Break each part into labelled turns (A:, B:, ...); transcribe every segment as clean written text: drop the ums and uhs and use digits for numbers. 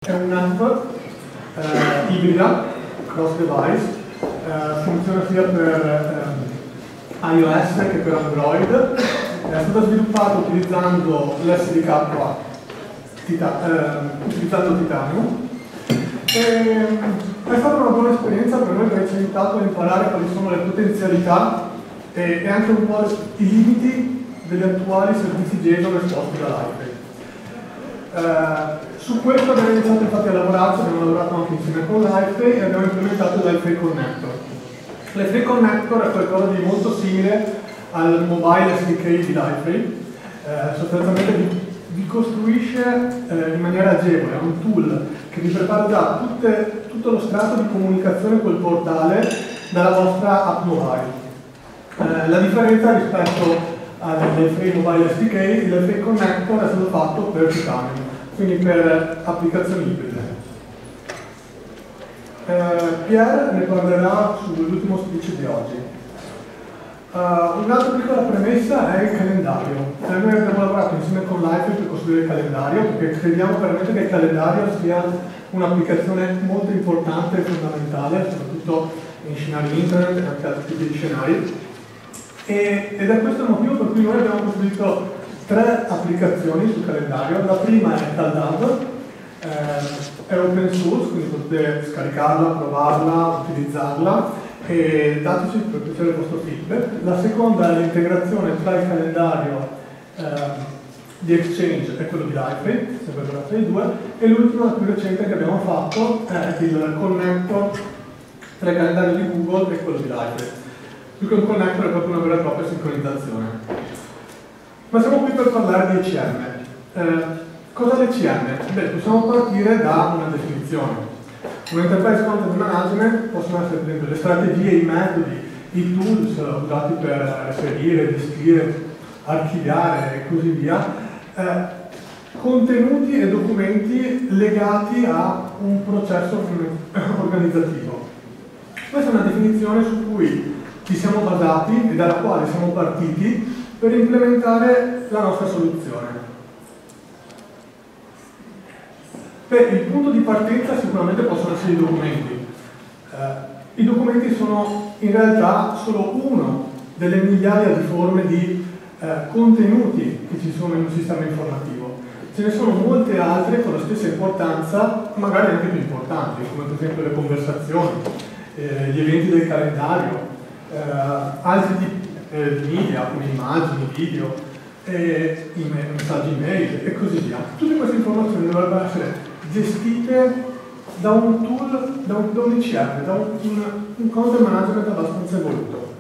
A: È un'app ibrida, cross-device, funziona sia per iOS che per Android. È stata sviluppata utilizzando l'SDK, utilizzando Titanium. È stata una buona esperienza per noi perché ci ha aiutato a imparare quali sono le potenzialità e anche un po' i limiti degli attuali servizi JSON esposti da Liferay. Su questo abbiamo iniziato infatti a lavorarci, abbiamo lavorato anche insieme con Liferay e abbiamo implementato il Liferay Connector. Liferay Connector è qualcosa di molto simile al mobile SDK di Liferay, sostanzialmente vi costruisce in maniera agevole, è un tool che vi prepara già tutto lo strato di comunicazione col portale dalla vostra app mobile. La differenza rispetto al Liferay Mobile SDK, il Liferay Connector è stato fatto per Titanium, quindi per applicazioni ibride. Pierre ne parlerà sull'ultimo speech di oggi. Un'altra piccola premessa è il calendario. Noi abbiamo lavorato insieme con Liferay per costruire il calendario, perché crediamo veramente che il calendario sia un'applicazione molto importante e fondamentale, soprattutto in scenari internet e anche altri tipi di scenari. Ed è questo il motivo per cui noi abbiamo costruito 3 applicazioni sul calendario. La prima è Caldab, è open source, quindi potete scaricarla, provarla, utilizzarla e dateci per piacere il vostro feedback. La seconda è l'integrazione tra il calendario di Exchange e quello di Liferay, sempre per Liferay 2, e l'ultima, la più recente che abbiamo fatto, è il connector tra il calendario di Google e quello di Liferay. Più che un connector è proprio una vera e propria sincronizzazione. Ma siamo qui per parlare di ECM. Cosa è l'ECM? Beh, possiamo partire da una definizione. Un Enterprise Content Management possono essere per esempio le strategie, i metodi, i tools usati per reperire, gestire, archiviare e così via, contenuti e documenti legati a un processo organizzativo. Questa è una definizione su cui ci siamo basati e dalla quale siamo partiti per implementare la nostra soluzione. Il punto di partenza sicuramente possono essere i documenti. I documenti sono in realtà solo una delle migliaia di forme di contenuti che ci sono in un sistema informativo. Ce ne sono molte altre con la stessa importanza, magari anche più importanti, come per esempio le conversazioni, gli eventi del calendario, altri tipi di media come immagini, video, messaggi email e così via. Tutte queste informazioni dovrebbero essere gestite da un tool, da un ICM, da un content management abbastanza evoluto.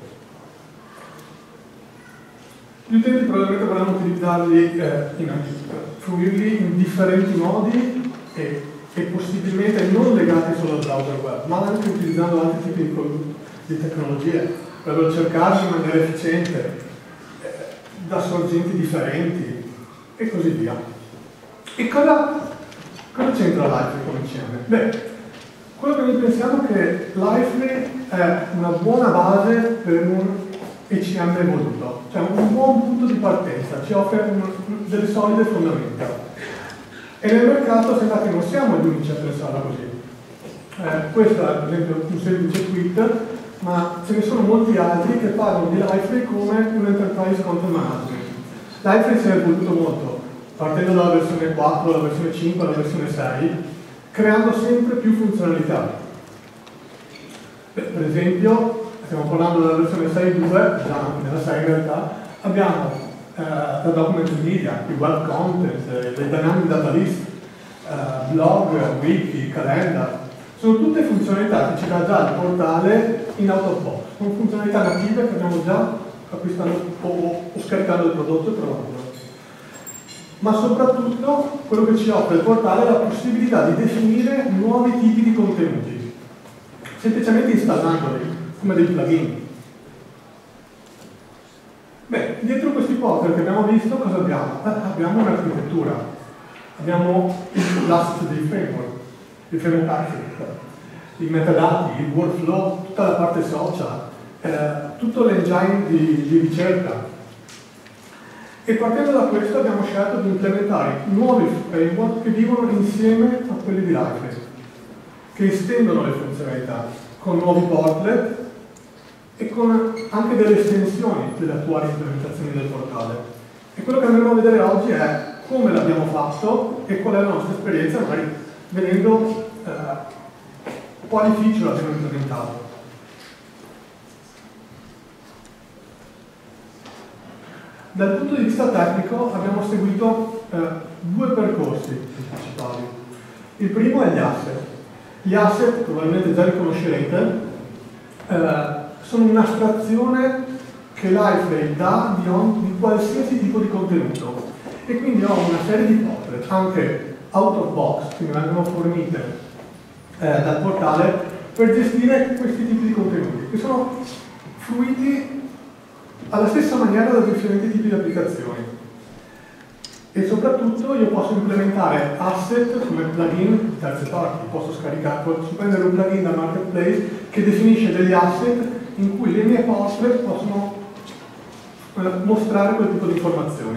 A: Gli utenti probabilmente vorranno utilizzarli, fruirli in differenti modi e possibilmente non legati solo al browser web, ma anche utilizzando altri tipi di tecnologie. Dovrebbero cercarsi in maniera efficiente, da sorgenti differenti e così via. E cosa c'entra Liferay come ICM? Beh, quello che noi pensiamo è che Liferay è una buona base per un ECM evoluto, cioè un buon punto di partenza, ci offre delle solide fondamenta. E nel mercato sembra che non siamo gli unici a pensarla così. Questo è per esempio un semplice tweet, ma ce ne sono molti altri che parlano di Liferay come un Enterprise Content Management. Liferay si è evoluto molto, partendo dalla versione 4, alla versione 5, alla versione 6, creando sempre più funzionalità. Per esempio, stiamo parlando della versione 6.2, già anche nella 6 in realtà, abbiamo la document media, i web content, le dynamic data list, blog, wiki, calendar. Sono tutte funzionalità che ci dà già il portale in out of box. Sono funzionalità native che abbiamo già acquistato o scaricando il prodotto e provando. Ma soprattutto quello che ci offre il portale è la possibilità di definire nuovi tipi di contenuti, semplicemente installandoli come dei plugin. Beh, dietro questi portal che abbiamo visto cosa abbiamo? Abbiamo un'architettura, abbiamo il Last dei framework, il framework architect, i metadati, il workflow, tutta la parte social, tutto l'engine di ricerca. E partendo da questo abbiamo scelto di implementare nuovi framework che vivono insieme a quelli di Liferay, che estendono le funzionalità con nuovi portlet e con anche delle estensioni delle attuali implementazioni del portale. E quello che andremo a vedere oggi è come l'abbiamo fatto e qual è la nostra esperienza, magari vedendo quali feature abbiamo implementato. Dal punto di vista tecnico abbiamo seguito due percorsi principali. Il primo è gli asset. Gli asset, probabilmente già li conoscerete, sono un'astrazione che Liferay dà di qualsiasi tipo di contenuto. E quindi ho una serie di portlet, anche out of box, che mi vengono fornite dal portale, per gestire questi tipi di contenuti, che sono fruiti alla stessa maniera da differenti tipi di applicazioni. E soprattutto io posso implementare asset come plugin di terze parti, posso prendere un plugin da Marketplace che definisce degli asset in cui le mie portlet possono mostrare quel tipo di informazioni.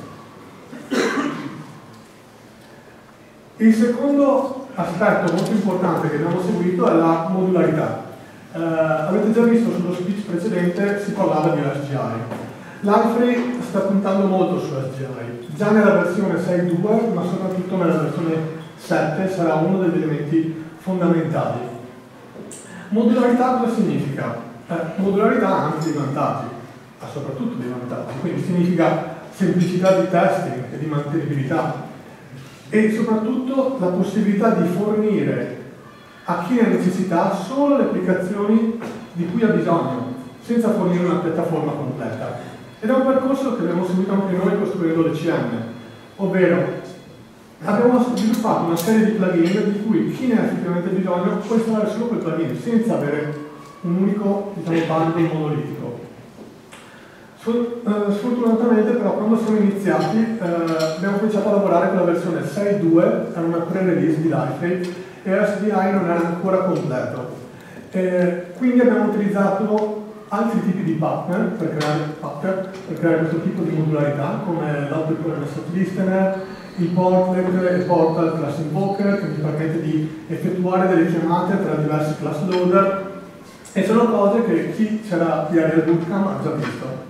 A: Il secondo aspetto molto importante che abbiamo seguito è la modularità. Avete già visto sullo speech precedente si parlava di SGI. Liferay sta puntando molto su SGI, già nella versione 6.2 ma soprattutto nella versione 7 sarà uno degli elementi fondamentali. Modularità cosa significa? Modularità ha anche dei vantaggi, ha soprattutto dei vantaggi, quindi significa semplicità di testing e di mantenibilità e soprattutto la possibilità di fornire a chi ha necessità solo le applicazioni di cui ha bisogno, senza fornire una piattaforma completa. Ed è un percorso che abbiamo seguito anche noi costruendo l'ECM, ovvero abbiamo sviluppato una serie di plugin di cui chi ne ha effettivamente bisogno può installare solo quel plugin, senza avere un unico bundle monolitico. Sfortunatamente però quando siamo iniziati abbiamo cominciato a lavorare con la versione 6.2, era una pre-release di Liferay, e SDI non era ancora completo. Quindi abbiamo utilizzato altri tipi di partner per creare questo tipo di modularità, come l'Output Message Listener, il Portlet e il Portal Class Invoker, che mi permette di effettuare delle chiamate tra diversi class loader, e sono cose che chi c'era di Arial Bootcamp ha già visto.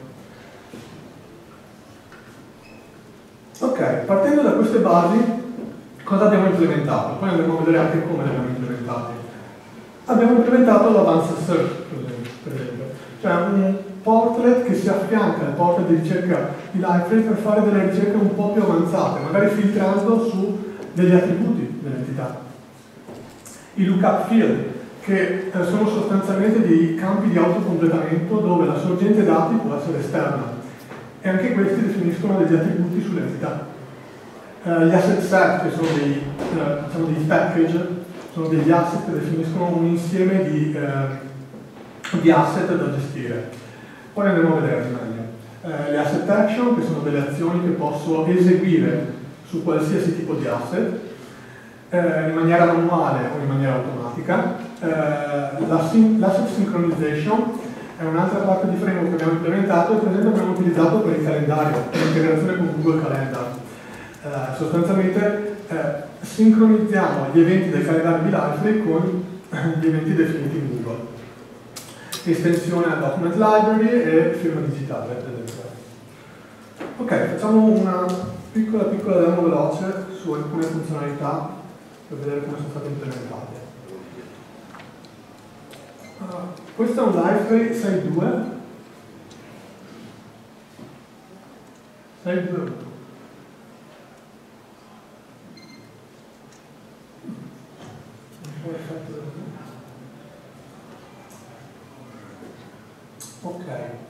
A: Ok, partendo da queste basi, cosa abbiamo implementato? Poi andremo a vedere anche come le abbiamo implementate. Abbiamo implementato l'Advanced Search, per esempio, cioè un portlet che si affianca al portlet di ricerca di Liferay per fare delle ricerche un po' più avanzate, magari filtrando su degli attributi dell'entità. I lookup field, che sono sostanzialmente dei campi di autocompletamento dove la sorgente dati può essere esterna, e anche questi definiscono degli attributi sull'entità. Gli asset set, che sono dei package, sono degli asset che definiscono un insieme di asset da gestire. Poi andremo a vedere meglio. Gli asset action, che sono delle azioni che posso eseguire su qualsiasi tipo di asset, in maniera manuale o in maniera automatica. L'asset synchronization è un'altra parte di framework che abbiamo implementato e per esempio abbiamo utilizzato per il calendario, per l'integrazione con Google Calendar. Sostanzialmente sincronizziamo gli eventi del calendario di Liferay con gli eventi definiti in Google. Estensione a Document Library e firma digitale, per esempio. Ok, facciamo una piccola demo veloce su alcune funzionalità per vedere come sono state implementate. Questo è un Liferay 6.2. 6.2. Ok.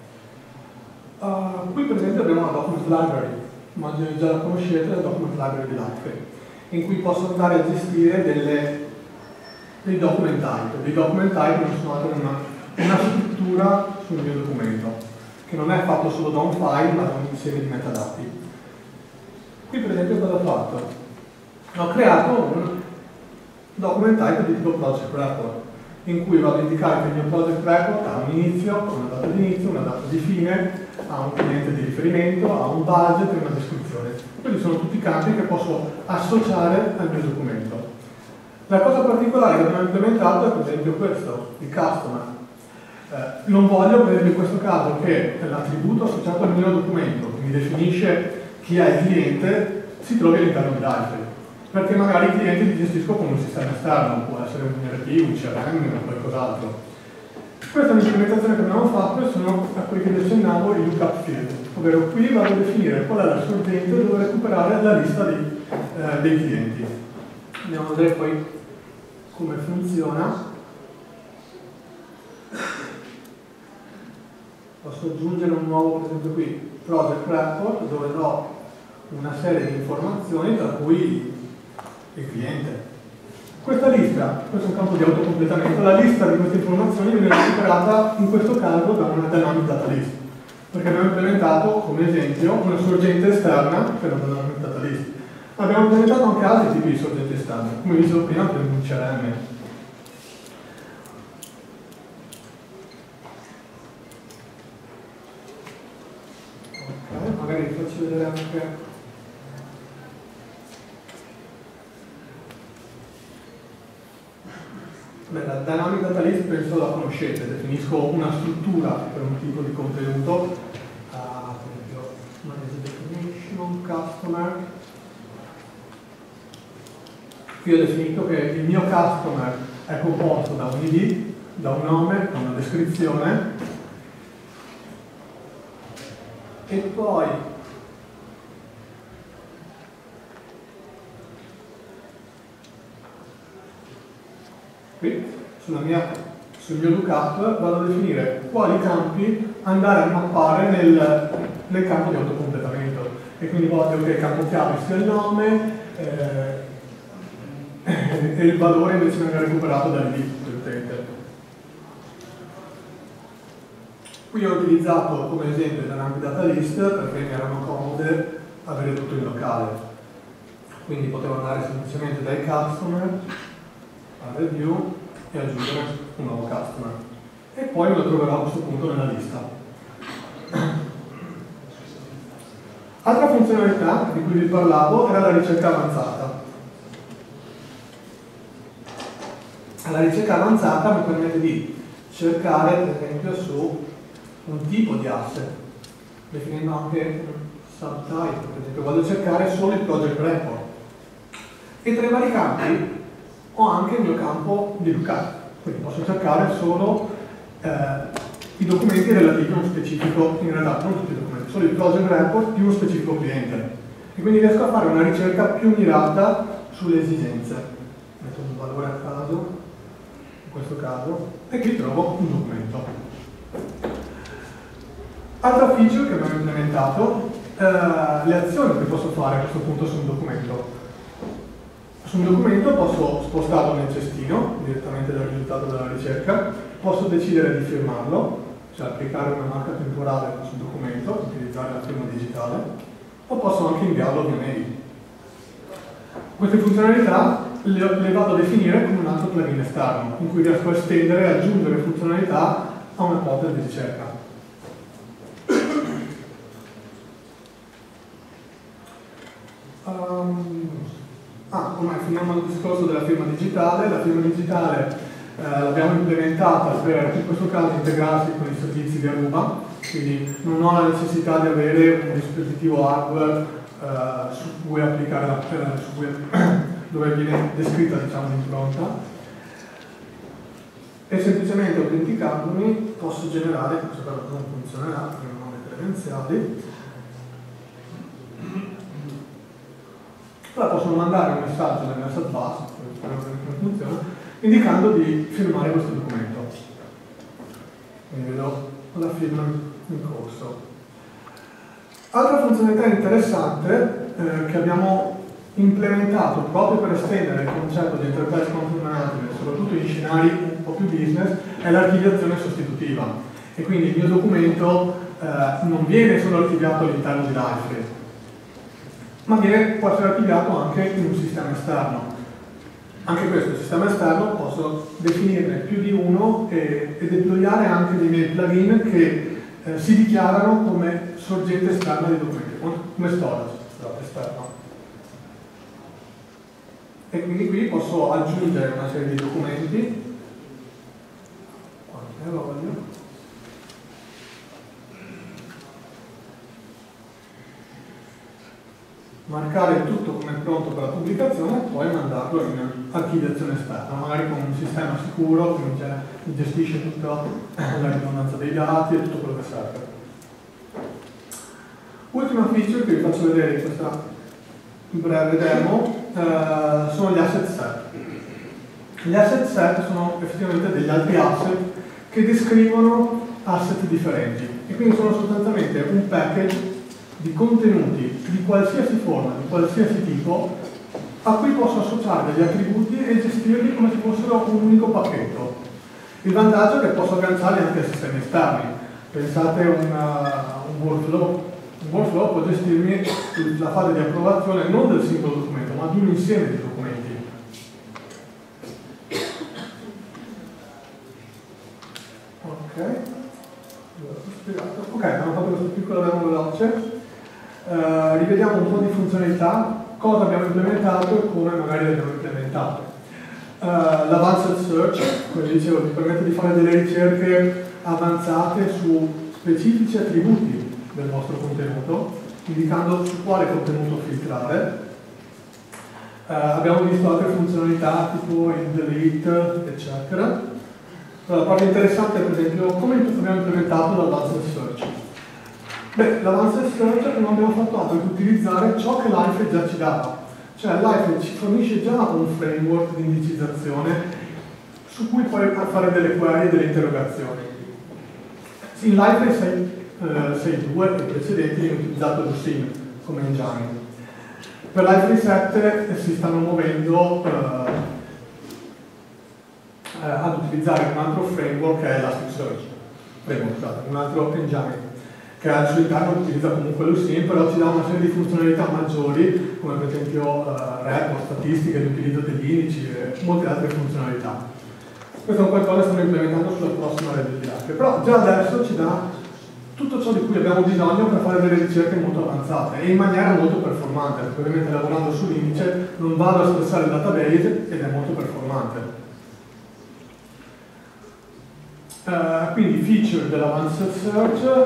A: Qui per esempio abbiamo una document library, immagino già la conoscete, la document library di Liferay, in cui posso andare a gestire dei document type. Dei document type non sono altro che una struttura sul mio documento, che non è fatto solo da un file, ma da un insieme di metadati. Qui per esempio cosa ho fatto? Ho creato un document type di tipo project report, in cui vado a indicare che il mio project report ha un inizio, una data di inizio, una data di fine, ha un cliente di riferimento, ha un budget e una descrizione. Questi sono tutti campi che posso associare al mio documento. La cosa particolare che abbiamo implementato è per esempio questo, il customer. Non voglio, per esempio in questo caso, che l'attributo associato al mio documento, che mi definisce chi è il cliente, si trovi all'interno di Liferay. Perché magari i clienti li gestisco con un sistema esterno, può essere un ERP, un CRM o qualcos'altro. Questa è un'implementazione che abbiamo fatto e sono a quelli che vi accennavo i lookup field, ovvero qui vado a definire qual è la sorgente dove recuperare la lista dei clienti. Andiamo a vedere poi come funziona. Posso aggiungere un nuovo, per esempio qui, project report, dove do una serie di informazioni, tra cui il cliente. Questa lista, questo è un campo di autocompletamento, la lista di queste informazioni viene recuperata in questo caso da una dynamic data list, perché abbiamo implementato, come esempio, una sorgente esterna per una dynamic data list. Abbiamo implementato anche altri tipi di sorgenti esterne, come vi dicevo prima, per un CRM. Ok, magari vi faccio vedere anche. Beh, la Dynamic Data List penso la conoscete, definisco una struttura per un tipo di contenuto, per esempio Manage Definition, Customer. Qui ho definito che il mio customer è composto da un ID, da un nome, da una descrizione e poi qui sul mio lookup vado a definire quali campi andare a mappare nel campo di autocompletamento e quindi voglio che il campo chiave sia il nome e il valore invece venga recuperato dall'ID dell'utente. Qui ho utilizzato come esempio il Dynamic Data List perché mi erano comode avere tutto in locale, quindi potevo andare semplicemente dai customer a review e aggiungere un nuovo customer e poi me lo troverò a questo punto nella lista. Altra funzionalità di cui vi parlavo era la ricerca avanzata. La ricerca avanzata mi permette di cercare per esempio su un tipo di asset, definendo anche un subtype, per esempio voglio cercare solo il project report e tra i vari campi ho anche il mio campo di lookup, quindi posso cercare solo i documenti relativi a uno specifico, in realtà non tutti i documenti, solo il project report di uno specifico cliente e quindi riesco a fare una ricerca più mirata sulle esigenze. Metto un valore a caso in questo caso e qui trovo un documento. Altra feature che abbiamo implementato, le azioni che posso fare a questo punto su un documento. Su un documento posso spostarlo nel cestino, direttamente dal risultato della ricerca, posso decidere di firmarlo, cioè applicare una marca temporale sul documento, utilizzare la firma digitale, o posso anche inviarlo via mail. Queste funzionalità le vado a definire con un altro plugin esterno, in cui riesco a estendere e aggiungere funzionalità a una porta di ricerca. Ormai finiamo il discorso della firma digitale. La firma digitale l'abbiamo implementata per, in questo caso, integrarsi con i servizi di Aruba, quindi non ho la necessità di avere un dispositivo hardware su cui applicare dove viene descritta, diciamo, l'impronta, e semplicemente autenticandomi posso generare, questo però non funzionerà perché non ho le credenziali, però possono mandare un messaggio nel message bus, spero che funziona, indicando di firmare questo documento. Quindi vedo la firma in corso. Altra funzionalità interessante che abbiamo implementato proprio per estendere il concetto di enterprise content management, soprattutto in scenari un po' più business, è l'archiviazione sostitutiva. E quindi il mio documento non viene solo archiviato all'interno di Liferay, ma può essere archiviato anche in un sistema esterno. Anche questo sistema esterno posso definirne più di uno e deployare anche dei miei plugin che si dichiarano come sorgente esterna di documenti, come storage esterno. E quindi qui posso aggiungere una serie di documenti, quante voglio. Marcare il tutto come pronto per la pubblicazione e poi mandarlo in archiviazione esterna, magari con un sistema sicuro che mi gestisce tutta la ridondanza dei dati e tutto quello che serve. Ultima feature che vi faccio vedere in questa breve demo sono gli asset set. Gli asset set sono effettivamente degli altri asset che descrivono asset differenti e quindi sono sostanzialmente un package di contenuti di qualsiasi forma, di qualsiasi tipo, a cui posso associare degli attributi e gestirli come se fossero un unico pacchetto. Il vantaggio è che posso agganciarli anche a sistemi esterni. Pensate a un workflow. Un workflow può gestirmi la fase di approvazione non del singolo documento, ma di un insieme di documenti. Ok, abbiamo fatto questo piccolo demo veloce. Rivediamo un po' di funzionalità, cosa abbiamo implementato e come magari le abbiamo implementate. L'Advanced Search, come dicevo, ti permette di fare delle ricerche avanzate su specifici attributi del vostro contenuto, indicando su quale contenuto filtrare. Abbiamo visto altre funzionalità tipo il delete, eccetera. La parte interessante è per esempio come abbiamo implementato l'Advanced Search. Beh, l'Advanced Search non abbiamo fatto altro che utilizzare ciò che Life già ci dava. Cioè Life ci fornisce già un framework di indicizzazione su cui puoi fare delle query e delle interrogazioni. In Life 6.2 e precedenti viene utilizzato Lucene come engine. Per Life 7 si stanno muovendo ad utilizzare un altro framework che è Elasticsearch, un altro engine che al suo interno utilizza comunque Lucene, però ci dà una serie di funzionalità maggiori, come per esempio report, statistiche di utilizzo degli indici e molte altre funzionalità. Questo è un qualcosa che stiamo implementando sulla prossima rete di Life, però già adesso ci dà tutto ciò di cui abbiamo bisogno per fare delle ricerche molto avanzate e in maniera molto performante, perché ovviamente lavorando sull'indice non vado a stressare il database ed è molto performante. Quindi feature dell'Advanced Search,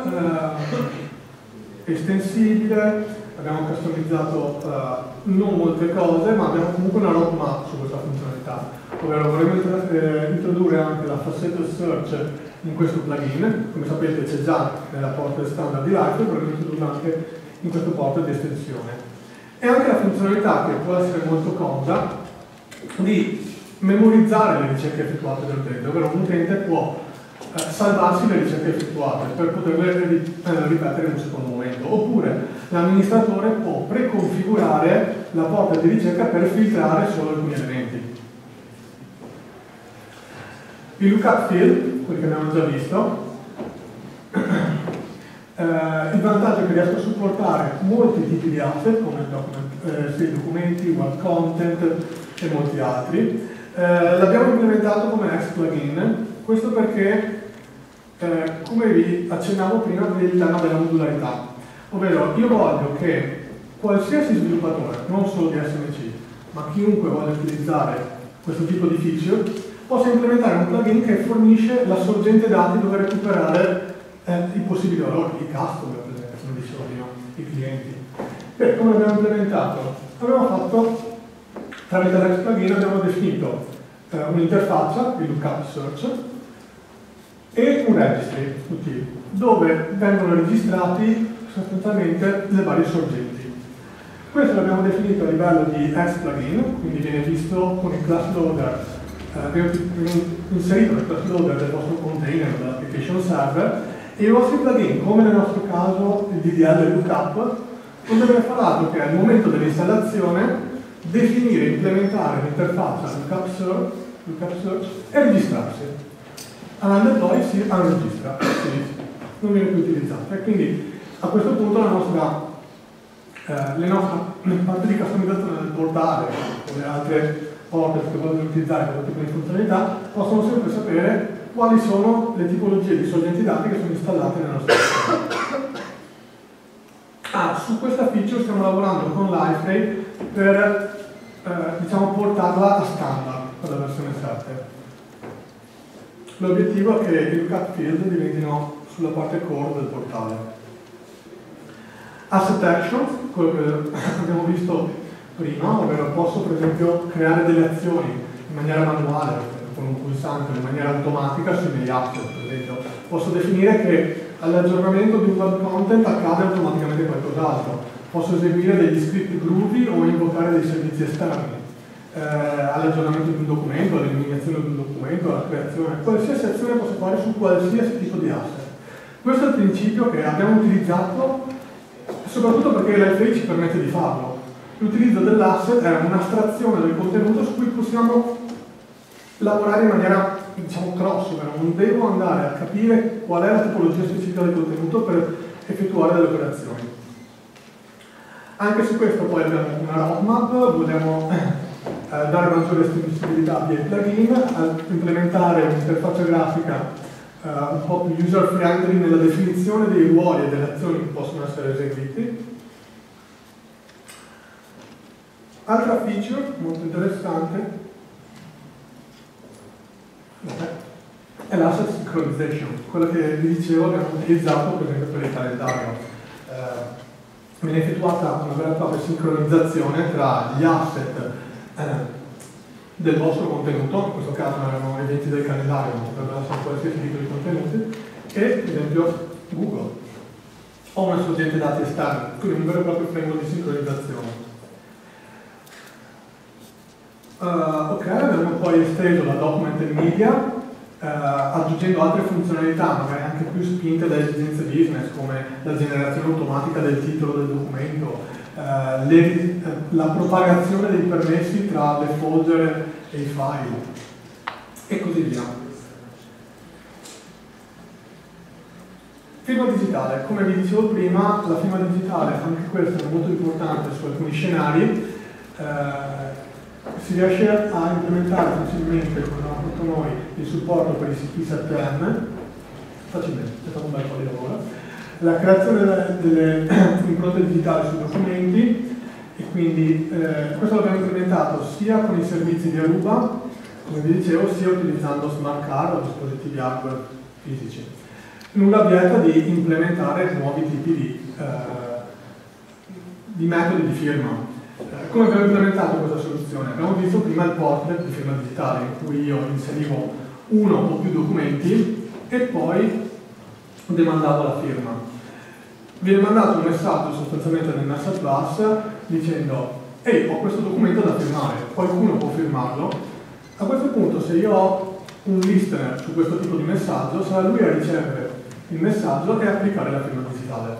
A: estensibile, abbiamo customizzato non molte cose, ma abbiamo comunque una roadmap su questa funzionalità, ovvero vorremmo introdurre anche la Facet Search in questo plugin, come sapete c'è già nella porta standard di Life, vorremmo introdurla anche in questo porta di estensione. E anche la funzionalità, che può essere molto comoda, di memorizzare le ricerche effettuate dall'utente, ovvero un utente può salvarsi le ricerche effettuate per poterle ripetere in un secondo momento, oppure l'amministratore può preconfigurare la porta di ricerca per filtrare solo alcuni elementi. I lookup field, quelli che abbiamo già visto, il vantaggio è che riesco a supportare molti tipi di asset come documenti, web content e molti altri. L'abbiamo implementato come X plugin, questo perché come vi accennavo prima, per il tema della modularità, ovvero io voglio che qualsiasi sviluppatore, non solo di SMC, ma chiunque voglia utilizzare questo tipo di feature, possa implementare un plugin che fornisce la sorgente dati dove recuperare i possibili errori, i customer, per esempio, come dicevo prima, i clienti. Beh, come abbiamo implementato? Abbiamo fatto, tramite l'X plugin abbiamo definito un'interfaccia, il lookup search, e un registry utile, dove vengono registrati sostanzialmente le varie sorgenti. Questo l'abbiamo definito a livello di X plugin, quindi viene visto con il class loader, viene inserito nel class loader del vostro container, dell'application server, e i vostri plugin, come nel nostro caso il DDL lookup, non deve fare altro che al momento dell'installazione definire e implementare l'interfaccia lookup search e registrarsi. All'undeploy si unregistra, non viene più utilizzato. E quindi a questo punto le nostre parti di customizzazione del portale o le altre porters che vogliono utilizzare questo tipo di funzionalità possono sempre sapere quali sono le tipologie di sorgenti dati che sono installate nel nostro sistema. Su questa feature stiamo lavorando con Liferay per diciamo, portarla a standard con la versione 7. L'obiettivo è che i lookup field diventino sulla parte core del portale. Asset actions, quello che abbiamo visto prima, ovvero posso per esempio creare delle azioni in maniera manuale, con un pulsante, in maniera automatica sui miei asset, per esempio. Posso definire che all'aggiornamento di un web content accade automaticamente qualcos'altro. Posso eseguire degli script groovy o invocare dei servizi esterni. All'aggiornamento di un documento, all'eliminazione di un documento, alla creazione. Qualsiasi azione posso fare su qualsiasi tipo di asset. Questo è il principio che abbiamo utilizzato soprattutto perché Liferay ci permette di farlo. L'utilizzo dell'asset è un'astrazione del contenuto su cui possiamo lavorare in maniera, diciamo, crossover. Non devo andare a capire qual è la tipologia specifica del contenuto per effettuare delle operazioni. Anche su questo poi abbiamo una roadmap, vogliamo dare maggiore estensibilità via i plugin, implementare un'interfaccia grafica un po' più user friendly nella definizione dei ruoli e delle azioni che possono essere eseguiti. Altra feature molto interessante è l'asset synchronization, quella che vi dicevo abbiamo utilizzato per esempio per il calendario. Viene effettuata una vera e propria sincronizzazione tra gli asset del vostro contenuto, in questo caso erano eventi del calendario, ma potrebbero essere qualsiasi tipo di contenuti, e per esempio Google o una sorgente dati esterna, quindi un vero e proprio framework di sincronizzazione. Ok, abbiamo poi esteso la document and media aggiungendo altre funzionalità, magari anche più spinte da esigenze business, come la generazione automatica del titolo del documento, la propagazione dei permessi tra le folder e i file, e così via. Firma digitale, come vi dicevo prima, la firma digitale, anche questa è molto importante su alcuni scenari. Si riesce a implementare facilmente, come abbiamo fatto noi, il supporto per i siti 7M, facilmente, c'è stato un bel po' di lavoro, la creazione delle impronte digitali sui documenti, e quindi questo l'abbiamo implementato sia con i servizi di Aruba, come vi dicevo, sia utilizzando smart card o dispositivi hardware fisici. Nulla vieta di implementare nuovi tipi di metodi di firma. Come abbiamo implementato questa soluzione? Abbiamo visto prima il portrait di firma digitale, in cui io inserivo uno o più documenti e poi demandavo la firma. Viene mandato un messaggio sostanzialmente nel message bus dicendo: ehi, ho questo documento da firmare, qualcuno può firmarlo? A questo punto, se io ho un listener su questo tipo di messaggio, sarà lui a ricevere il messaggio e applicare la firma digitale.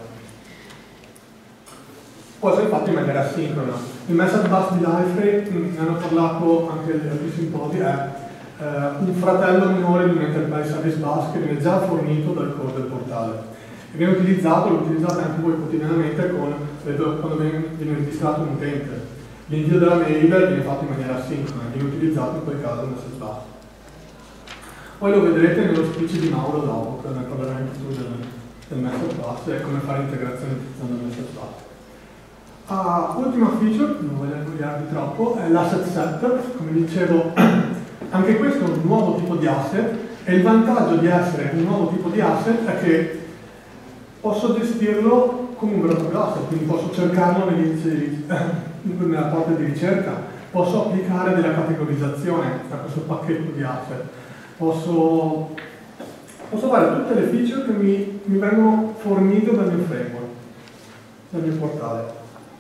A: Può essere fatto in maniera asincrona. Il message bus di Liferay, ne hanno parlato anche agli altri simposi, è un fratello minore di un Enterprise Service Bus che viene già fornito dal core del portale. E viene utilizzato, lo utilizzate anche voi quotidianamente quando viene registrato un utente. L'invio della mail viene fatto in maniera asincrona, viene utilizzato in quel caso il message bus. Poi lo vedrete nello speech di Mauro dopo, che ne parlerà in più del message bus e come fare integrazione utilizzando il message bus. Ultima feature, non voglio annoiarvi troppo, è l'asset set. Come dicevo, anche questo è un nuovo tipo di asset, e il vantaggio di essere un nuovo tipo di asset è che posso gestirlo come un vero e proprio asset, quindi posso cercarlo nella parte di ricerca, posso applicare della categorizzazione a questo pacchetto di asset, posso fare tutte le feature che mi vengono fornite dal mio framework, dal mio portale.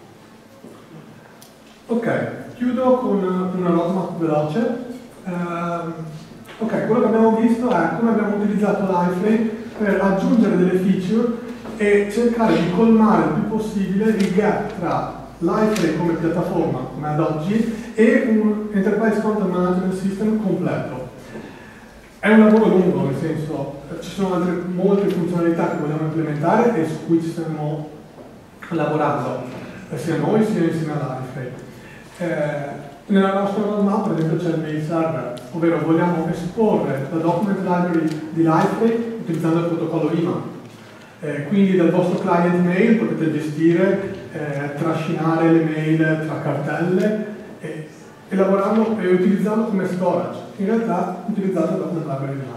A: Ok, chiudo con una roadmap veloce. Ok, quello che abbiamo visto è come abbiamo utilizzato Liferay per aggiungere delle feature e cercare di colmare il più possibile il gap tra Liferay come piattaforma, come ad oggi, e un Enterprise Content Management System completo. È un lavoro lungo, nel senso, ci sono molte funzionalità che vogliamo implementare e su cui ci stiamo lavorando, sia noi sia insieme a Liferay. Nella nostra roadmap, per esempio, c'è il mail server, ovvero vogliamo esporre la document library di Liferay utilizzando il protocollo IMA. Quindi dal vostro client mail potete gestire, trascinare le mail tra cartelle e lavorarlo e utilizzarlo come storage. In realtà utilizzate la document library di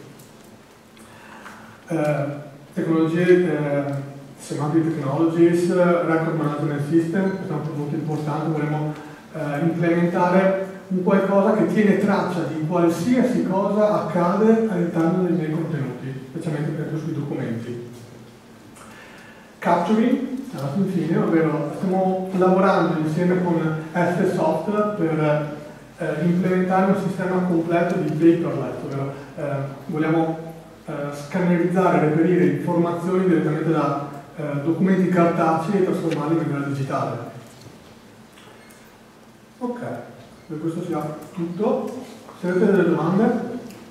A: Liferay. Tecnologie, Semantic Technologies, Record Management System, questo è un prodotto importante, vorremmo implementare un qualcosa che tiene traccia di qualsiasi cosa accade all'interno dei miei contenuti, specialmente per sui documenti. Capturing, alla fine, ovvero stiamo lavorando insieme con SSoft per implementare un sistema completo di paperless, ovvero vogliamo scannerizzare e reperire informazioni direttamente da documenti cartacei e trasformarli in maniera digitale. Ok, per questo sia tutto. Se avete delle domande?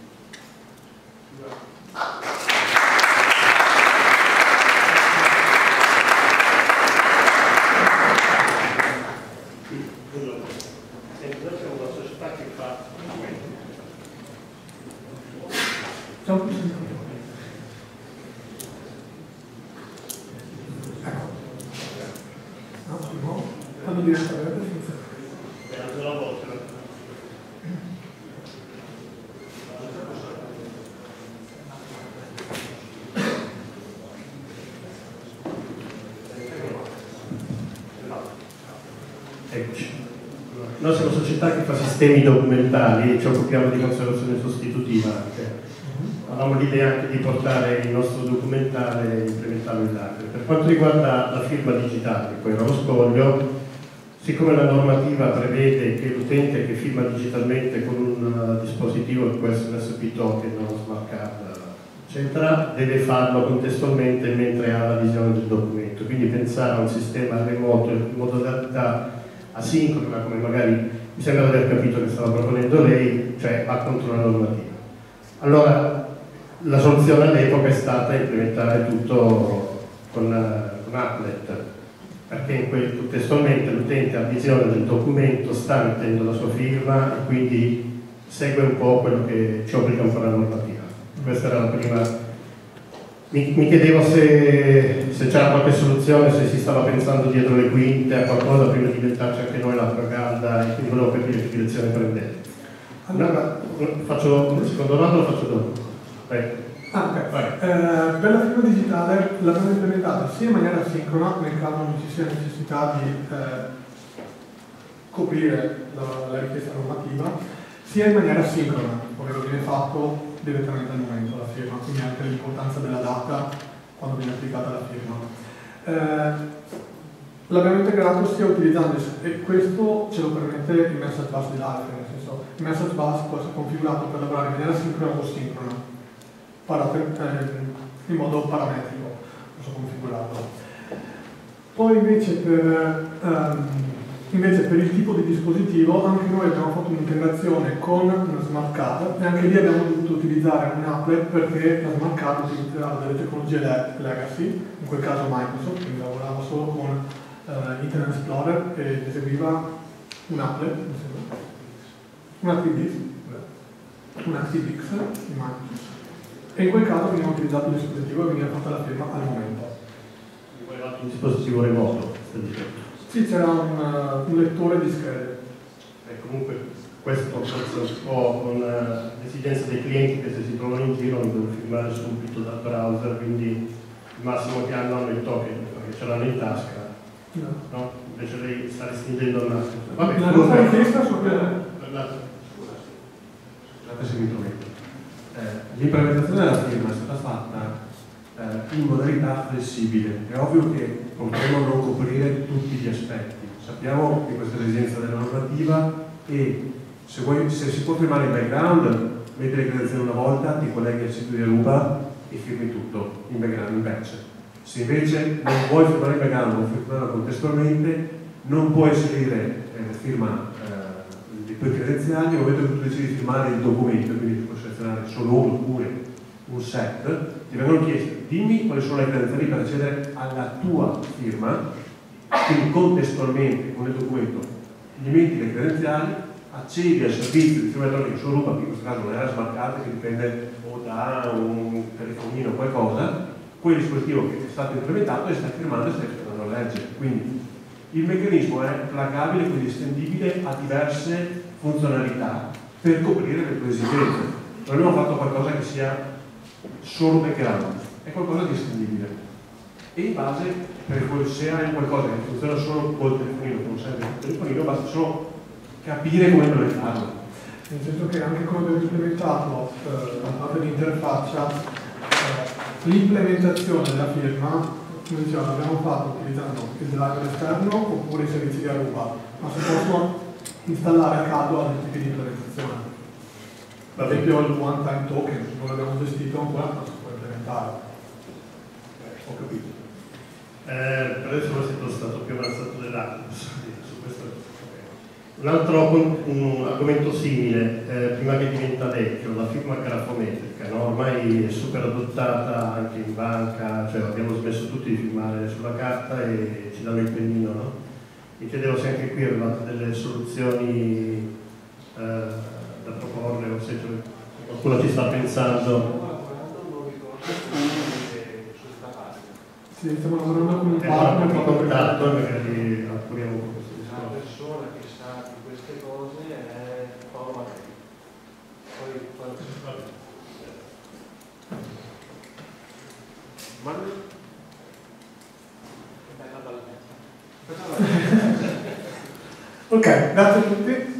B: Noi siamo una società che fa sistemi documentali e ci occupiamo di conservazione sostitutiva anche. Avevamo l'idea anche di portare il nostro documentale e implementarlo in Liferay. Per quanto riguarda la firma digitale, poi nello scoglio, siccome la normativa prevede che l'utente che firma digitalmente con un dispositivo che può essere un SP token o uno smart card, eccetera, deve farlo contestualmente mentre ha la visione del documento. Quindi pensare a un sistema remoto in modalità asincrona, come magari mi sembra di aver capito che stava proponendo lei, cioè va contro la normativa. Allora, la soluzione all'epoca è stata implementare tutto con Applet, perché contestualmente l'utente ha visione del documento, sta mettendo la sua firma e quindi segue un po' quello che ci obbliga un po' la normativa. Questa era la prima. Mi chiedevo se c'era qualche soluzione, se si stava pensando dietro le quinte a qualcosa prima di inventarci anche noi l'acqua calda, e quindi volevo capire che direzione prendete. Allora, faccio un secondo round o lo faccio dopo?
A: Okay. Per la firma digitale l'abbiamo implementata sia in maniera asincrona, nel caso non ci sia necessità di coprire la richiesta normativa, sia in maniera sincrona, ovvero viene fatto direttamente al momento la firma, quindi anche l'importanza della data quando viene applicata la firma. L'abbiamo integrato sia utilizzando, e questo ce lo permette il message bus di Liferay, nel senso il message bus può essere configurato per lavorare in maniera sincrona o sincrona, in modo parametrico, posso configurarlo. Poi invece per il tipo di dispositivo anche noi abbiamo fatto un'integrazione con una smart card e anche lì abbiamo dovuto utilizzare un applet perché la smart card utilizzava delle tecnologie legacy, in quel caso Microsoft, quindi lavorava solo con Internet Explorer e eseguiva un applet, un ActiveX di Microsoft. E in quel caso veniva utilizzato il dispositivo e veniva fatta la firma al momento.
B: Un dispositivo remoto,
A: sì, c'era un lettore di schede.
B: Comunque questo forse un po' con l'esigenza dei clienti che se si trovano in giro non devono firmare subito dal browser, quindi il massimo che hanno il token, perché ce l'hanno in tasca. No? Invece lei sta restringendo il massimo.
A: Vabbè, la nostra richiesta su
C: Scusate se mi intrometto. L'implementazione della firma è stata fatta in modalità flessibile. È ovvio che potremo non coprire tutti gli aspetti. Sappiamo che questa è l'esigenza della normativa e se si può firmare in background, metti le credenziali una volta, ti colleghi al sito di Aruba e firmi tutto in background, in batch. Se invece non vuoi firmare in background, vuoi firmare contestualmente, non puoi inserire firma dei tuoi credenziali, nel momento che tu decidi di firmare il documento, quindi puoi selezionare solo uno oppure un set, ti vengono chiesti dimmi quali sono le credenziali per accedere alla tua firma, quindi contestualmente con il documento gli metti le credenziali, accedi al servizio di firma elettronica su Rupa, che in questo caso non è la smart card, che dipende o da un telefonino o qualcosa, quel dispositivo che è stato implementato e stai firmando e stai aspettando la legge. Quindi il meccanismo è plugabile, quindi estendibile a diverse funzionalità per coprire le tue esigenze. Non abbiamo fatto qualcosa che sia solo background, è qualcosa di estendibile. E in base, se hai qualcosa che funziona solo col telefonino, che non serve il telefonino, basta solo capire come implementarlo.
A: Nel senso che anche come abbiamo implementato la parte di interfaccia, l'implementazione della firma, come dicevamo, l'abbiamo fatto utilizzando il driver esterno oppure i servizi di Aruba, ma si possono installare a caso altri tipi di implementazione. Per esempio il one time token, non l'abbiamo gestito ancora, ma si può implementare. Ho capito.
B: Per adesso forse sono stato più avanzato dell'altro su questo. Un altro argomento simile, prima che diventa vecchio, la firma grafometrica, no? Ormai è super adottata anche in banca, cioè abbiamo smesso tutti di firmare sulla carta e ci danno il pennino, no? Mi chiedevo se anche qui avevate delle soluzioni da proporre o se qualcuno ci sta pensando.
A: Sì, stiamo lavorando con un
B: partner
A: partner
B: di contatto e magari appuriamo un po' questo discorso.
C: La persona che sa di queste cose è Paolo Mattei. Manuel?
A: Ok, grazie a tutti.